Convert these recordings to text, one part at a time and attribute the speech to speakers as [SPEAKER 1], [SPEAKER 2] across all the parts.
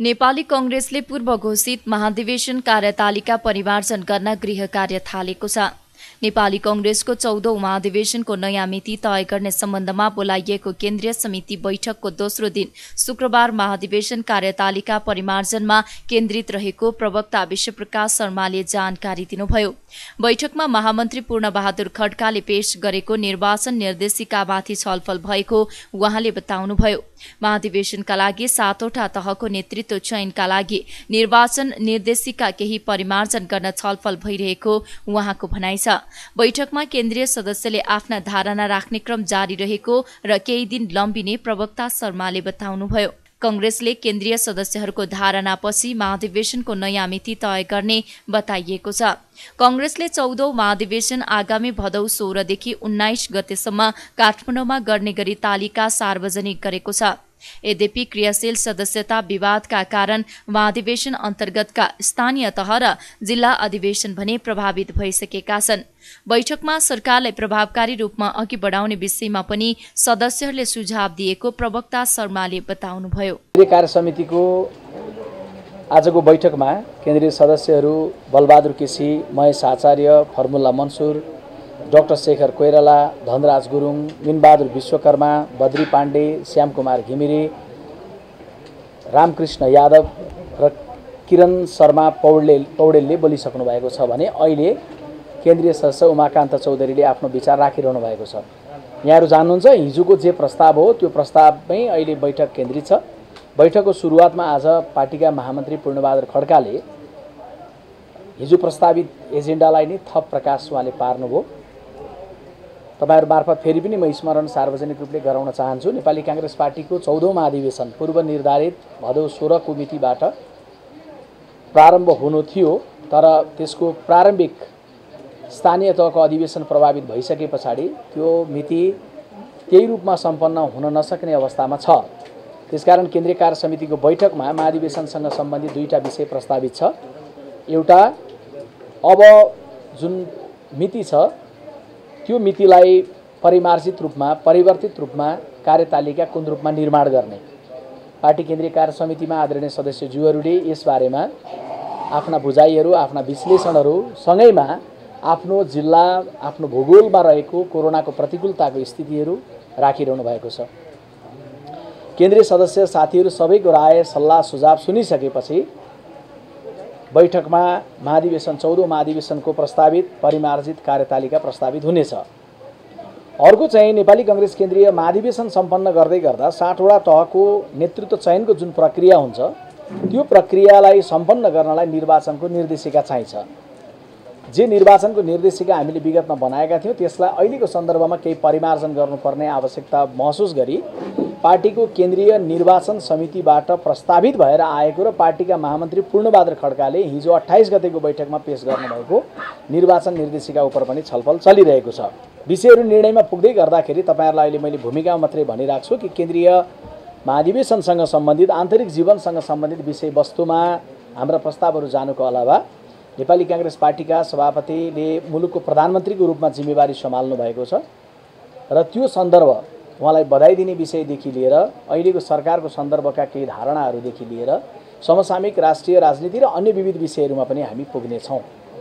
[SPEAKER 1] नेपाली कांग्रेसले पूर्व घोषित महाधिवेशन कार्यतालिका परिमार्जन गर्न गृह कार्य थालेको छ। नेपाली कांग्रेसको 14औं महाधिवेशनको नयाँ मिति तय गर्ने सम्बन्धमा बोलाइएको केन्द्रीय समिति बैठकको दोस्रो दिन शुक्रबार महाधिवेशन कार्यतालिका परिमार्जनमा केन्द्रित रहेको प्रवक्ता विश्वप्रकाश शर्माले जानकारी दिनुभयो। बैठकमा महामन्त्री पूर्णबहादुर खड्काले पेश गरेको निर्वाचन निर्देशिकामाथि छलफल भएको उहाँले बताउनुभयो। महाधिवेशनका लागि 7वटा तहको नेतृत्व चयनका लागि निर्वाचन निर्देशिका केही परिमार्जन गर्न छलफल भइरहेको उहाँको भनाइ छ। बैठकमा केन्द्रीय सदस्यले आफ्ना धारणा राख्ने क्रम जारी रहेको र केही दिन लम्बिने प्रवक्ता शर्माले बताउनुभयो। कांग्रेसले केन्द्रीय सदस्यहरूको धारणापछि महाधिवेशनको नयाँ मिति तय गर्ने बताइएको छ। कांग्रेसले 14औं महाधिवेशन आगामी भदौ 16 देखि 19 गतेसम्म काठमाडौँमा गर्ने गरी तालिका सार्वजनिक गरेको छ। यद्यपि क्रियाशील सदस्यता विवादका कारण महाधिवेशन अन्तर्गतका स्थानीय तह र जिल्ला अधिवेशन भने प्रभावित भइसकेका छन्। बैठकमा सरकारलाई प्रभावकारी रूपमा अघि बढाउने विषयमा पनि सदस्यहरूले सुझाव दिएको प्रवक्ता शर्माले बताउनुभयो।
[SPEAKER 2] कार्य समितिको आजको बैठकमा केन्द्रीय सदस्यहरू बलबहादुर केसी, महेश आचार्य, फर्मुला मन्सुर, डाक्टर शेखर कोइराला, धनराज गुरुङ, मिनबहादुर विश्वकर्मा, बद्री पाण्डे, श्यामकुमार घिमिरे, रामकृष्ण यादव र किरण शर्मा पौडेलले बोलिसक्नु भएको छ भने अहिले केन्द्रीय सदस्य उमाकान्त चौधरीले आफ्नो विचार राखिरहनु भएको छ। यहाँहरू जान्नुहुन्छ हिजोको जे प्रस्ताव हो त्यो प्रस्तावमै अहिले बैठक केन्द्रित छ। बैठकको सुरुवातमा आज पार्टीका महामन्त्री पूर्णबहादुर खड्काले हिजो प्रस्तावित एजेन्डालाई नै थप प्रकाश उहाँले पार्नुभयो। तपाईहरु मार्फत फेरि पनि म स्मरण सार्वजनिक रूपले गराउन चाहन्छु। नेपाली कांग्रेस पार्टीको 14औं महाधिवेशन पूर्व निर्धारित भदौ 16 को मितिबाट प्रारम्भ हुनु थियो, तर त्यसको प्रारम्भिक स्थानीय तहको अधिवेशन प्रभावित भइसके पछाडि त्यो मिति त्यही रूपमा सम्पन्न हुन नसक्ने अवस्थामा छ। त्यसकारण केन्द्रीय कार्य समितिको बैठकमा महाधिवेशनसँग सम्बन्धित दुईटा विषय प्रस्तावित छ। एउटा अब जुन मिति छ त्यो मितिलाई परिमार्जित रूपमा, परिवर्तित रूपमा कार्यतालिका कुन रूपमा निर्माण गर्ने। पार्टी केन्द्रीय कार्य समितिमा आदरणीय सदस्यज्यूहरूले यसबारेमा आफ्ना बुझाइहरू, आफ्ना विश्लेषणहरू सँगैमा आफ्नो जिल्ला, आफ्नो भूगोलमा रहेको कोरोनाको प्रतिकूलताको स्थितिहरू राखिरहनु भएको छ। केन्द्रीय सदस्य साथीहरू सबैको राय, सल्लाह, सुझाव सुनिसकेपछि बैठकमा महाधिवेशन 14औं महाधिवेशनको प्रस्तावित परिमार्जित कार्यतालिका प्रस्तावित हुनेछ। अर्को चाहिँ नेपाली कांग्रेस केन्द्रीय महाधिवेशन सम्पन्न गर्दै गर्दा 60वटा तहको नेतृत्व चयनको जुन प्रक्रिया हुन्छ त्यो प्रक्रियालाई सम्पन्न गर्नलाई निर्वाचनको निर्देशिका चाहिन्छ। जे निर्वाचनको निर्देशिका हामीले विगतमा बनाएका थियौं त्यसलाई अहिलेको सन्दर्भमा केही परिमार्जन गर्नुपर्ने आवश्यकता महसुस गरी पार्टीको केन्द्रीय निर्वाचन समितिबाट प्रस्तावित भएर आएको र पार्टीका महामन्त्री पूर्णबहादुर खड्काले हिजो 28 गतेको बैठकमा पेश गर्नुभएको निर्वाचन निर्देशिका उप पनि छलफल चलिरहेको छ। विषयहरू निर्णयमा पुग्दै गर्दाखेरि तपाईहरुलाई अहिले मैले भूमिका मात्रै भनिराख्छु कि केन्द्रीय महाधिवेशनसँग सम्बन्धित, आन्तरिक जीवनसँग सम्बन्धित विषयवस्तुमा हाम्रा प्रस्तावहरू जानुको अलावा नेपाली कांग्रेस पार्टीका सभापतिले मुलुकको प्रधानमन्त्रीको रूपमा जिम्मेवारी सम्हाल्नु भएको छ र त्यो सन्दर्भ उहाँलाई बधाई दिने विषयदेखि लिएर अहिलेको सरकारको सन्दर्भका केही धारणाहरूदेखि लिएर समसामयिक राष्ट्रिय राजनीति र अन्य विविध विषयहरूमा पनि हामी पुग्नेछौँ।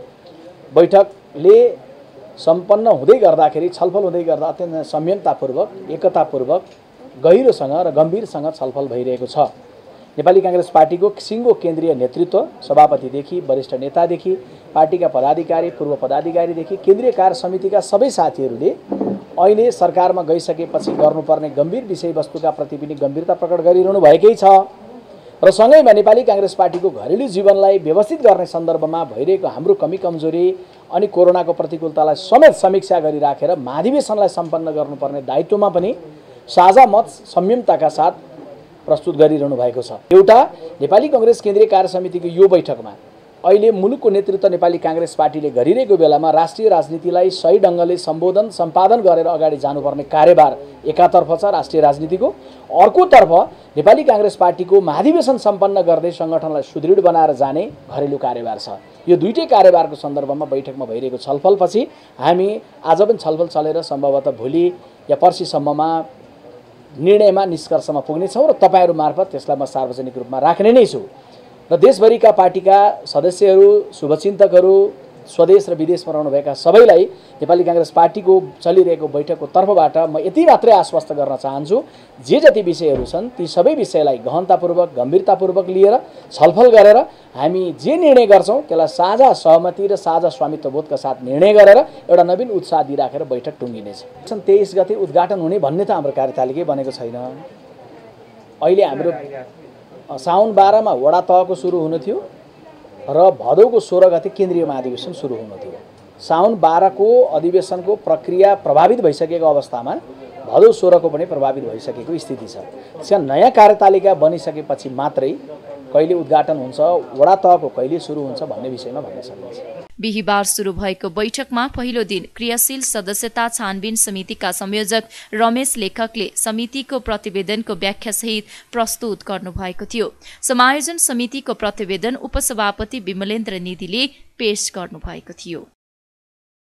[SPEAKER 2] बैठकले सम्पन्न हुँदै गर्दाखेरि, छलफल हुँदै गर्दा अत्यन्त संयमतापूर्वक, एकतापूर्वक, गहिरोसँग र गम्भीरसँग छलफल भइरहेको छ। नेपाली कांग्रेस पार्टीको सिङ्गो केन्द्रीय नेतृत्व, सभापतिदेखि वरिष्ठ नेतादेखि पार्टीका पदाधिकारी, पूर्व पदाधिकारीदेखि केन्द्रीय कार्य समितिका सबै साथीहरूले अहिले सरकारमा गइसकेपछि गर्नुपर्ने गम्भीर विषयवस्तुका प्रति पनि गम्भीरता प्रकट गरिरहनु भएकै छ र सँगैमा नेपाली कांग्रेस पार्टीको घरेलु जीवनलाई व्यवस्थित गर्ने सन्दर्भमा भइरहेको हाम्रो कमी कमजोरी अनि कोरोनाको प्रतिकूलतालाई समेत समीक्षा गरिराखेर महाधिवेशनलाई सम्पन्न गर्नुपर्ने दायित्वमा पनि साझा मत संयमताका साथ प्रस्तुत गरिरहनु भएको छ। एउटा नेपाली कांग्रेस केन्द्रीय कार्य समितिको यो बैठकमा अहिले मुलुकको नेतृत्व नेपाली कांग्रेस पार्टीले गरिरहेको बेलामा राष्ट्रिय राजनीतिलाई सही ढंगले सम्बोधन सम्पादन गरेर अगाडि जानुपर्ने कार्यभार एकातर्फ छ राष्ट्रिय राजनीतिको, अर्कोतर्फ नेपाली कांग्रेस पार्टीको महाधिवेशन सम्पन्न गर्दै संगठनलाई सुदृढ बनाएर जाने घरेलु कार्यभार छ। यो दुईटै कार्यभारको सन्दर्भमा बैठकमा भइरहेको छलफलपछि हामी आज पनि छलफल चलेर सम्भवतः भोलि या पर्सिसम्ममा निर्णयमा निष्कर्षमा पुग्नेछौँ र तपाईँहरू मार्फत त्यसलाई म सार्वजनिक रूपमा राख्ने नै छु र देशभरिका पार्टीका सदस्यहरू शुभचिन्तकहरू स्वदेश र विदेशमा रहनुभएका सबैलाई नेपाली कांग्रेस पार्टीको चलिरहेको बैठकको तर्फबाट म यति मात्रै आश्वस्त गर्न चाहन्छु जे जति विषयहरू छन् ती सबै विषयलाई गहनतापूर्वक गम्भीरतापूर्वक लिएर छलफल गरेर हामी जे निर्णय गर्छौँ त्यसलाई साझा सहमति र साझा स्वामित्वबोधका साथ निर्णय गरेर एउटा नवीन उत्साह दिइराखेर बैठक टुङ्गिनेछ। 23 गते उद्घाटन हुने भन्ने त हाम्रो कार्यतालिकै बनेको छैन। अहिले हाम्रो साउन 12 मा वडा तहको सुरु हुनु थियो र भदौको 16 गते केन्द्रीय महाधिवेशन सुरु हुनु थियो। साउन 12 को अधिवेशनको प्रक्रिया प्रभावित भइसकेको अवस्थामा भदौ 16 को पनि प्रभावित भइसकेको स्थिति छ। त्यसैले नयाँ कार्यतालिका बनिसकेपछि मात्रै कहिले उद्घाटन हुन्छ, वडा तहको कहिले सुरु हुन्छ भन्ने विषयमा भन्न सकिन्छ।
[SPEAKER 1] बिहीबार सुरु भएको बैठकमा पहिलो दिन क्रियाशील सदस्यता छानबिन समितिका संयोजक रमेश लेखकले समितिको प्रतिवेदनको व्याख्यासहित प्रस्तुत गर्नुभएको थियो। समायोजन समितिको प्रतिवेदन उपसभापति विमलेन्द्र निधिले पेश गर्नुभएको थियो।